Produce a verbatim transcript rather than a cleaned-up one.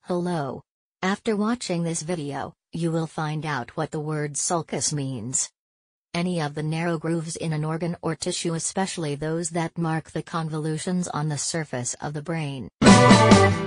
Hello. After watching this video, you will find out what the word sulcus means. Any of the narrow grooves in an organ or tissue, especially those that mark the convolutions on the surface of the brain.